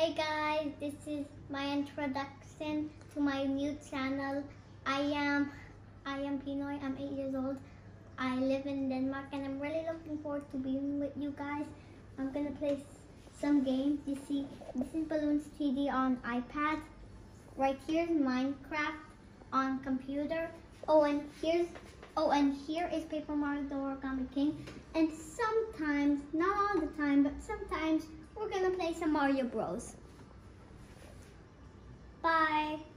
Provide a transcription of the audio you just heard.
Hey guys, this is my introduction to my new channel. I am Pinoy. I'm 8 years old. I live in Denmark and I'm really looking forward to being with you guys. I'm gonna play some games. You see, this is Balloons 3D on iPad. Right here is Minecraft on computer. And here is Paper Mario the Origami King. And sometimes, not all the time, but sometimes we're gonna play some Mario Bros. Bye.